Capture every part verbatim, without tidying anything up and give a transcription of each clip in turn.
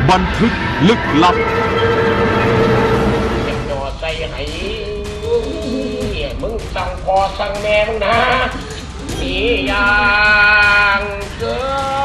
บันทึกลึกลับจะจอดใจให้มึงสั่งพอสั่งแม่มึงนะมีอย่างเกิ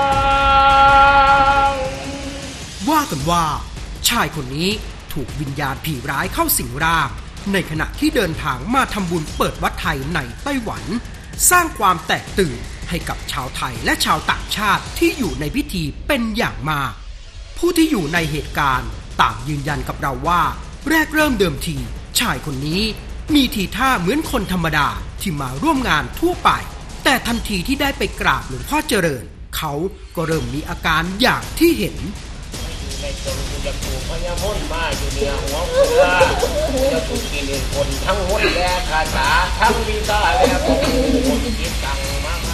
นว่ากันว่าชายคนนี้ถูกวิญญาณผีร้ายเข้าสิงร่างในขณะที่เดินทางมาทำบุญเปิดวัดไทยในไต้หวันสร้างความแตกตื่นให้กับชาวไทยและชาวต่างชาติที่อยู่ในพิธีเป็นอย่างมากผู้ที่อยู่ในเหตุการณ์ต่างยืนยันกับเราว่าแรกเริ่มเดิมทีชายคนนี้มีทีท่าเหมือนคนธรรมดาที่มาร่วมงานทั่วไปแต่ทันทีที่ได้ไปกราบหลวงพ่อเจริญเขาก็เริ่มมีอาการอย่างที่เห็นในจงจะปลูกพญามนมาอยู่เหนือหัวเรือจะถูกกินคนทั้งหมดแลคาถาทั้งวิชาและผลจิตตังมาก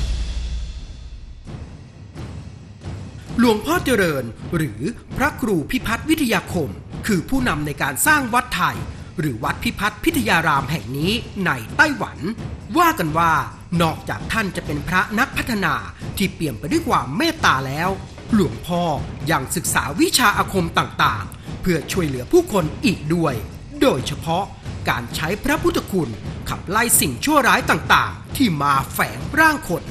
หลวงพ่อเจริญหรือพระครูพิพัฒน์วิทยาคมคือผู้นำในการสร้างวัดไทยหรือวัดพิพัฒน์พิทยารามแห่งนี้ในไต้หวันว่ากันว่านอกจากท่านจะเป็นพระนักพัฒนาที่เปี่ยมไปด้วยความเมตตาแล้วหลวงพ่อยังศึกษาวิชาอาคมต่างๆเพื่อช่วยเหลือผู้คนอีกด้วยโดยเฉพาะการใช้พระพุทธคุณขับไล่สิ่งชั่วร้ายต่างๆที่มาแฝงร่างคน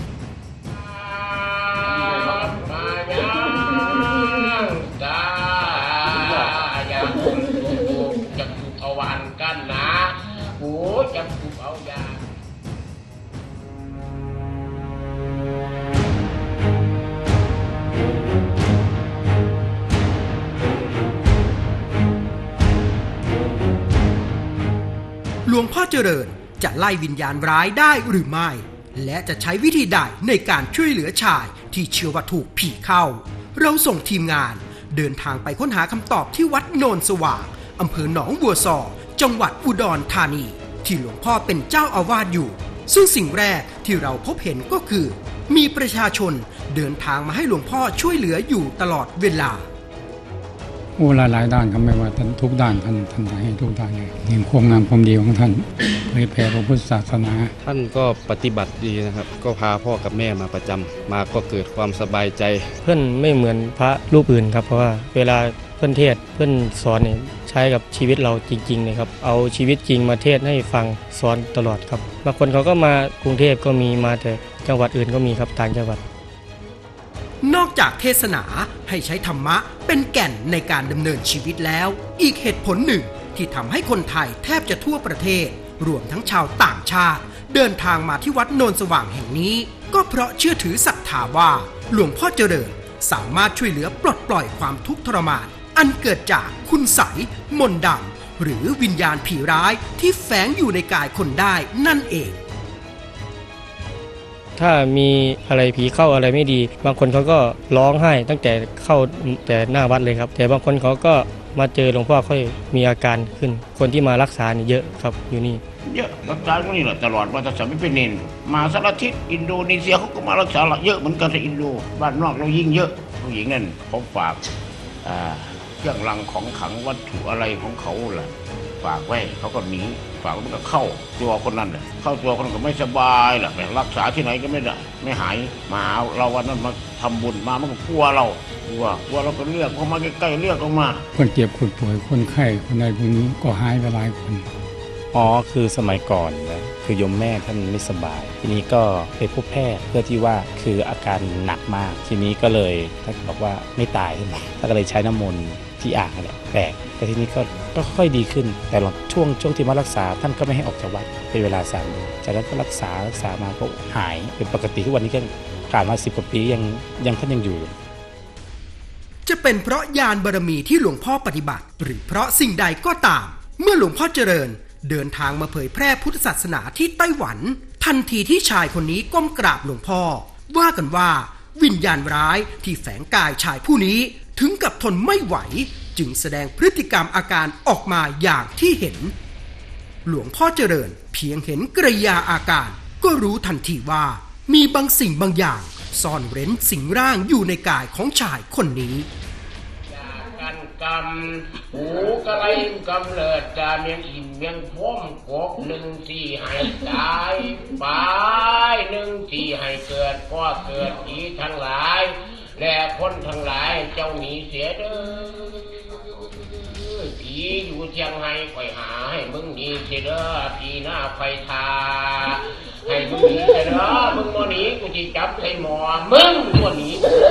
หลวงพ่อเจริญจะไล่วิญญาณร้ายได้หรือไม่และจะใช้วิธีใดในการช่วยเหลือชายที่เชื่อว่าถูกผีเข้าเราส่งทีมงานเดินทางไปค้นหาคำตอบที่วัดโนนสว่างอำเภอหนองบัวซอจังหวัดอุดรธานีที่หลวงพ่อเป็นเจ้าอาวาสอยู่ซึ่งสิ่งแรกที่เราพบเห็นก็คือมีประชาชนเดินทางมาให้หลวงพ่อช่วยเหลืออยู่ตลอดเวลาโอ้หลายๆด้านครับไม่ว่าท่านทุกด้านท่านท่านให้ทุกด้านเลยเห็นความงามความดีของท่านเผยแผ่พระพุทธศาสนาท่านก็ปฏิบัติดีนะครับก็พาพ่อกับแม่มาประจำมาก็เกิดความสบายใจเพื่อนไม่เหมือนพระรูปอื่นครับเพราะว่าเวลาเพื่อนเทศเพื่อนสอนเนี่ยใช้กับชีวิตเราจริงๆเลยครับเอาชีวิตจริงมาเทศให้ฟังสอนตลอดครับบางคนเขาก็มากรุงเทพก็มีมาแต่จังหวัดอื่นก็มีครับต่างจังหวัดนอกจากเทศนาให้ใช้ธรรมะเป็นแก่นในการดำเนินชีวิตแล้วอีกเหตุผลหนึ่งที่ทำให้คนไทยแทบจะทั่วประเทศรวมทั้งชาวต่างชาติเดินทางมาที่วัดโนนสว่างแห่งนี้ก็เพราะเชื่อถือศรัทธาว่าหลวงพ่อเจริญสามารถช่วยเหลือปลดปล่อยความทุกข์ทรมานอันเกิดจากคุณไสยมนต์ดำหรือวิญญาณผีร้ายที่แฝงอยู่ในกายคนได้นั่นเองถ้ามีอะไรผีเข้าอะไรไม่ดีบางคนเขาก็ร้องไห้ตั้งแต่เข้าแต่หน้าวัดเลยครับแต่บางคนเขาก็มาเจอหลวงพ่อค่อยมีอาการขึ้นคนที่มารักษานี่เยอะครับอยู่นี่เยอะรักษาคนนี้แหละตลอดมาตั้งแต่ไม่เป็นเนนมาสารทิศอินโดนีเซียเขาก็มารักษาเยอะเหมือนกันในอินโดบ้านนอกเรายิ่งเยอะผู้หญิงนั่นเขาฝากเครื่องรางของขลังวัตถุอะไรของเขาแหละฝากไว้เขาก็หนีฝากมันก็เข้าตัวคนนั้นเลยเข้าตัวคนก็ไม่สบายแหละไปรักษาที่ไหนก็ไม่ได้ไม่หายมาหาเราวันนั้นมาทำบุญมามันก็กลัวเรากลัวกลัวเราก็เรียกเขามาใกล้ๆเรียกออกมาคนเจ็บคนป่วยคนไข้คนใดพวกนี้ก็หายไปหลายคนอ๋อคือสมัยก่อนนะคือโยมแม่ท่านไม่สบายทีนี้ก็ไปพบแพทย์เพื่อที่ว่าคืออาการหนักมากทีนี้ก็เลยท่านบอกว่าไม่ตายใช่ไหมท่านก็เลยใช้น้ำมนต์ที่อ่างนั่นแหละแปลกแต่ทีนี้ก็ก็ค่อยดีขึ้นแต่หลังช่วงช่วงที่มารักษาท่านก็ไม่ให้ออกจากวัดเป็นเวลาสามเดือนจากนั้นก็รักษารักษามาก็หายเป็นปกติทุกวันนี้ก็ผ่านมาสิบกว่าปียังยังท่านยังอยู่จะเป็นเพราะญาณบารมีที่หลวงพ่อปฏิบัติหรือเพราะสิ่งใดก็ตามเมื่อหลวงพ่อเจริญเดินทางมาเผยแพร่พุทธศาสนาที่ไต้หวันทันทีที่ชายคนนี้ก้มกราบหลวงพ่อว่ากันว่าวิญญาณร้ายที่แฝงกายชายผู้นี้ถึงกับทนไม่ไหวจึงแสดงพฤติกรรมอาการออกมาอย่างที่เห็นหลวงพ่อเจริญเพียงเห็นกริยาอาการก็รู้ทันทีว่ามีบางสิ่งบางอย่างซ่อนเร้นสิงร่างอยู่ในกายของชายคนนี้กันกำหูกระไรกำเลิดจาเมียงอิ่มเมียงพมกบหนึ่งสี่ให้ตายปลายหนึ่งสี่ให้เกิดก็เกิดผีทั้งหลายและคนทั้งหลายเจ้าหนีเสียเด้อผีอยู่เชียงไฮ้คอยหาให้มึงหนีเสียเด้อผีหน้าไฟทาให้มึงหนีเสียเด้อมึงโมหนีกูจะจับใส่หมอมึงโมหนี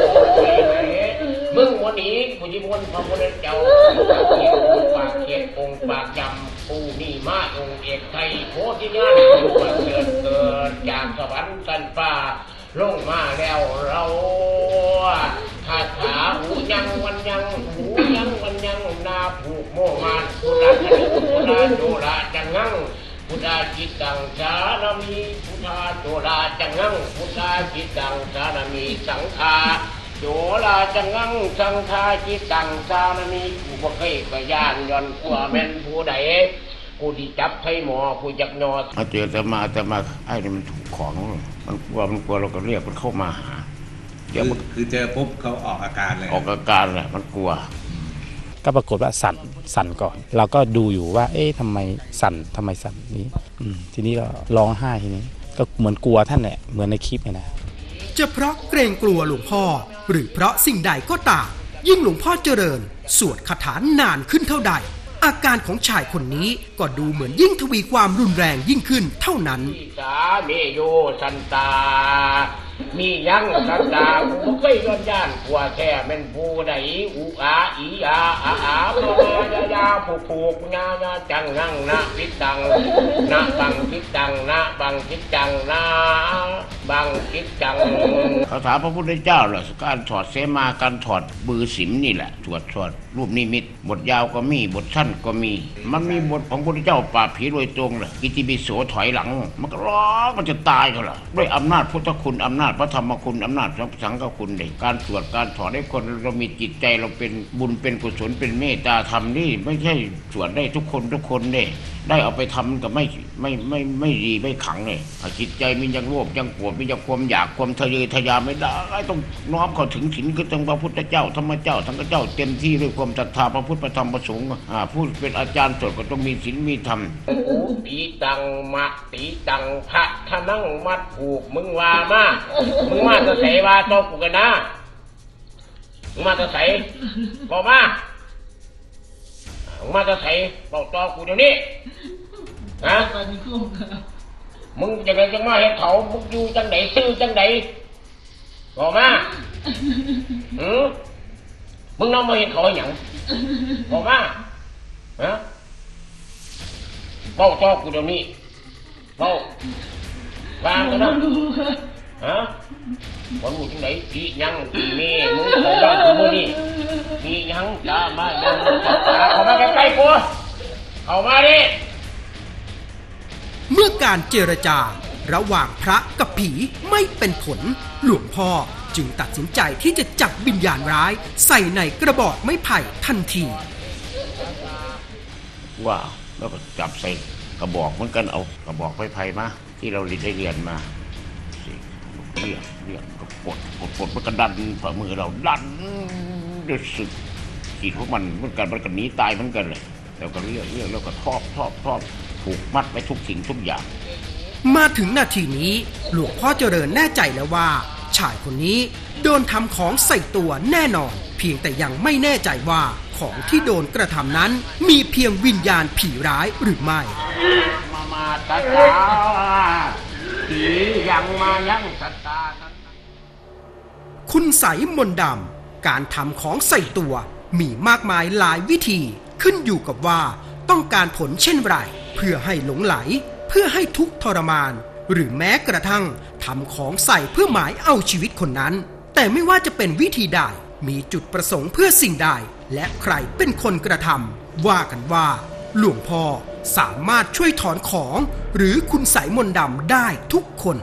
มึงโมหนีกูจะม้วนพระพุทธเจ้าปากเขียนองค์ปากจำปูนี่มาองค์เอกไทยโคติญาณเกิดเกิดเกิดจากสวรรค์สันฟ้าลงมาแล้วเราคาถาหูยังวันยังหูยังวันยังนาผูกโมมาพุทธะพุทธะโจราจังงังพุทธาจิตตังสานามีพุทธาโจราจังงังพุทธาจิตตังสานามีสังฆาโจราจังงังสังฆาจิตตังสานามีผู้บ่เคยกระยานย่อนกลัวแม่นผู้ใดผู้ที่จับให้หมอผู้จักนอมาเจอแต่มาแต่มาไอ้นี่มันถูกของมันกลัวมันกลัวเราก็เรียกมันเข้ามาหาเดี๋ยวคือเจอปุ๊บเขาออกอาการเลยออกอาการแหละมันกลัวก็ปรากฏว่าสั่นสั่นก่อนเราก็ดูอยู่ว่าเอ๊ะทำไมสั่นทำไมสั่นนี้ทีนี้ก็ร้องไห้ทีนี้ก็เหมือนกลัวท่านแหละเหมือนในคลิปเนี่ยนะจะเพราะเกรงกลัวหลวงพ่อหรือเพราะสิ่งใดก็ตามยิ่งหลวงพ่อเจริญสวดคาถานานขึ้นเท่าใดอาการของชายคนนี้ก็ดูเหมือนยิ่งทวีความรุนแรงยิ่งขึ้นเท่านั้นสาเมโยสันตามียังสันตาผู้เคยย้อนย่านกลัวแค่แม่นผู้ใดอุอาอีอาอาอาโมยายาผูกผูกญาญาจังงังนะพิดังนะบังพิดังนะบังพิดังนะบังพิดังคาถาพระพุทธเจ้าเหรอการถอดเสมาการถอดบือสิมนี่แหละสวดสวดรูปนิมิตบทยาวก็มีบทสั้นก็มีมันมีบทของพระพุทธเจ้าปราบผีโดยตรงเลยอิติปิโสถอยหลังมันก็ร้องมันจะตายเขาล่ะด้วยอำนาจพุทธคุณอำนาจพระธรรมคุณอำนาจสังฆคุณเลยการสวดการถอดให้คนเรามีจิตใจเราเป็นบุญเป็นกุศลเป็นเมตตาธรรมนี่ไม่ใช่สวดได้ทุกคนทุกคนเนี่ยได้เอาไปทำกับไม่ไม่ไม่ไม่ดีไม่ขังเลยจิตใจมันยังโลภยังโกรธมันยังความอยากความทะเยอทะยานไม่ได้ต้องน้อมเข้าถึงศีลคือตรงพระพุทธเจ้าธรรมเจ้าทั้งเจ้าเต็มที่ด้วยความศรัทธาพระพุทธพระธรรมพระสงฆ์ผู้เป็นอาจารย์สวดก็ต้องมีศีลมีธรรมปีตังมะปีตังพระทนังมัดผูกมึงว่ามามึงมาจะใส่ว่าโตกูกันนะมึงมาจะใส่บอกมามึงมาจะใส่บอกต่อกูเดี๋ยวนี้ฮะมึงจะไงจังมาเห็นเขามึงอยู่จังไหนซื้อจังไหนบอกมาหืมมึงน้องมาเห็นเขาอย่างบอกมาฮะบอกต่อกูเดี๋ยวนี้บอกวางกันนะฮะวันรู้จังไหนปียังปีนี้มึงเขาบ้านกูมื่อนี่ปียังจะมายังเขามาใกล้ๆกูเขามาดิเมื่อการเจรจาระหว่างพระกับผีไม่เป็นผลหลวงพ่อจึงตัดสินใจที่จะจับวิญญาณร้ายใส่ในกระบอกไม้ไผ่ทันทีว้าวแล้วก็จับใส่กระบอกเหมือนกันเอากระบอกไม้ไผ่มาที่เราได้เรียนมาเรียกเรียกก็ปดปดปดมันก็ดันฝ่ามือเราดันด้วยสึกขีดพวกมันเหมือนกันมันก็หนีตายเหมือนกันเลยแล้วก็เรียกเรียกแล้วก็ทอบทอบทอบผูกมัดไว้ทุกสิ่งทุกอย่างมาถึงนาทีนี้หลวงพ่อเจริญแน่ใจแล้วว่าชายคนนี้โดนทำของใส่ตัวแน่นอนเพียงแต่ยังไม่แน่ใจว่าของที่โดนกระทำนั้นมีเพียงวิญญาณผีร้ายหรือไม่มามาตาตาผียังมายังตาตาคุณไสยมนต์ดำการทำของใส่ตัวมีมากมายหลายวิธีขึ้นอยู่กับว่าต้องการผลเช่นไรเพื่อให้หลงไหลเพื่อให้ทุกข์ทรมานหรือแม้กระทั่งทำของใส่เพื่อหมายเอาชีวิตคนนั้นแต่ไม่ว่าจะเป็นวิธีใดมีจุดประสงค์เพื่อสิ่งใดและใครเป็นคนกระทำว่ากันว่าหลวงพ่อสามารถช่วยถอนของหรือคุณไสยมนต์ดำได้ทุกคน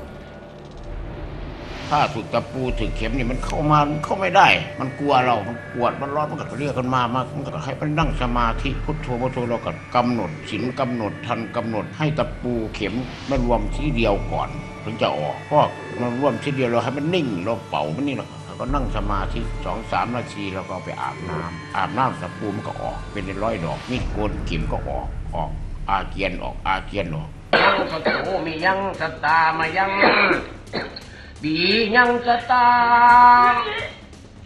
ถ้าถูกตะปูถูกเข็มนี่มันเข้ามามันเข้าไม่ได้มันกลัวเรามันปวดมันร้อนมันก็เรียกกันมามันก็ให้มันนั่งสมาธิพุทโธพุทโธเราก็กำหนดศีลกำหนดทันกำหนดให้ตะปูเข็มมันรวมที่เดียวก่อนถึงจะออกเพราะมันรวมที่เดียวเราให้มันนิ่งเราเป่ามันนี่เราก็นั่งสมาธิสองสามนาทีเราก็ไปอาบน้ำอาบน้ำตะปูมันก็ออกเป็นร้อยดอกมีดโกนเข็มก็ออกออกอาเกียนออกอาเกียนออกยังสตโอมียังสตามายังบียังสตา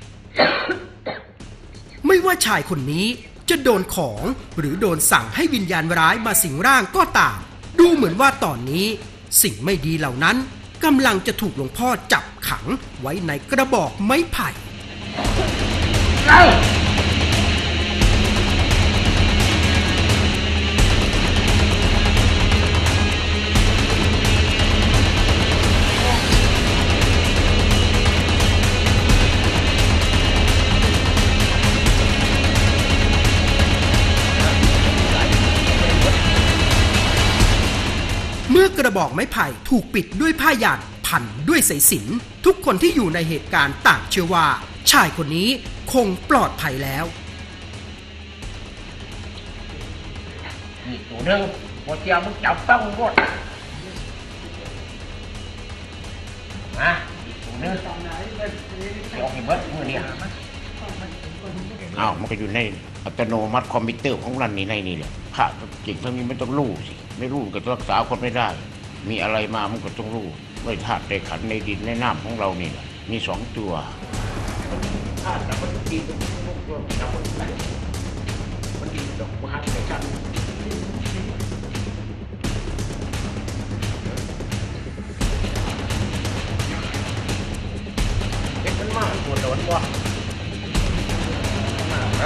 ว่าชายคนนี้จะโดนของหรือโดนสั่งให้วิญญาณร้ายมาสิงร่างก็ตามดูเหมือนว่าตอนนี้สิ่งไม่ดีเหล่านั้นกำลังจะถูกหลวงพ่อจับขังไว้ในกระบอกไม้ไผ่เมื่อกระบอกไม้ไผ่ถูกปิดด้วยผ้ายันพันด้วยสายสิญจน์ทุกคนที่อยู่ในเหตุการณ์ต่างเชื่อว่าชายคนนี้คงปลอดภัยแล้วนี่ตัวหนึ่งหมดเจียวมึงจับต้องหมดมาอีกตัวหนึ่งเอาให้เบิดมือเนี่ยอ้าวมันก็อยู่ในอัตโนมัติคอมพิวเตอร์ของรันนี่ในนี่แหละพระจริงถ้ามีไม่ต้องรู้สิไม่รู้ก็รักษาคนไม่ได้มีอะไรมามันก็ต้องรู้ไม่ธาตุในขันในดินในน้ำของเรานี่แหละมีสองตัวธาตุกับมันดีตรงนี้ตัวกับมันไหนมันดีตรงมหาในขันเด็กมันมากปวดโดนวะนะ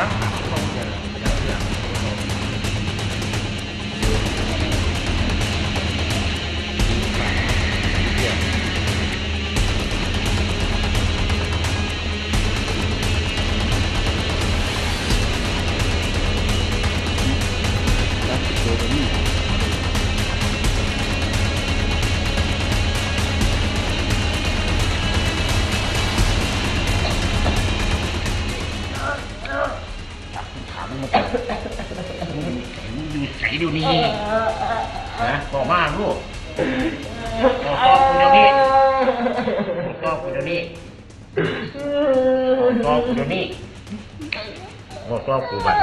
เดี๋ยวนี้นะบอกมาลูกบอกตอบกูเดี๋ยวนี้บอกตอบกูเดี๋ยวนี้บอกตอบกูเดี๋ยวนี้บอกตอบกูบ้าง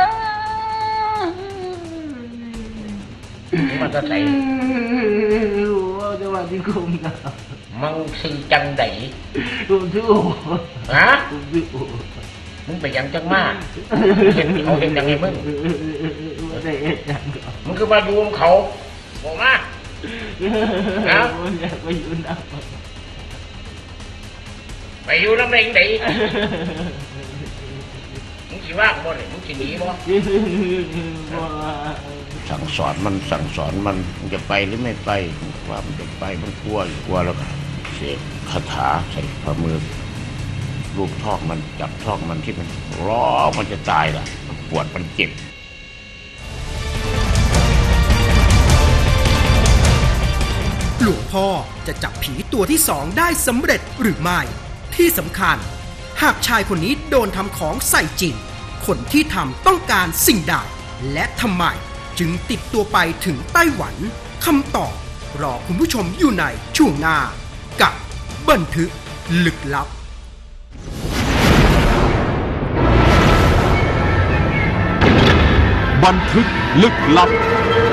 มันจะใส่มังสีจังไดฮะมึงไปยังจังมากเห็นเขาเห็นยังไงมึงมึงคือมาดูเขาบอกมานะไปอยู่น้ำไปอยู่น้ำไหนไหนมึงคิดว่าบ่เนี่ยมึงคิดหนีบ่สั่งสอนมันสั่งสอนมันมันจะไปหรือไม่ไปว่ามันจะไปมันกลัวกลัวแล้วก็เสกคาถาใส่ฝ่ามือลูบท้องมันจับท้องมันที่มันร้องมันจะตายล่ะมันปวดมันเจ็บหลวงพ่อจะจับผีตัวที่สองได้สำเร็จหรือไม่ที่สำคัญหากชายคนนี้โดนทำของใส่จริงคนที่ทำต้องการสิ่งใดและทำไมจึงติดตัวไปถึงไต้หวันคำตอบรอคุณผู้ชมอยู่ในช่วงหน้ากับบันทึกลึกลับบันทึกลึกลับ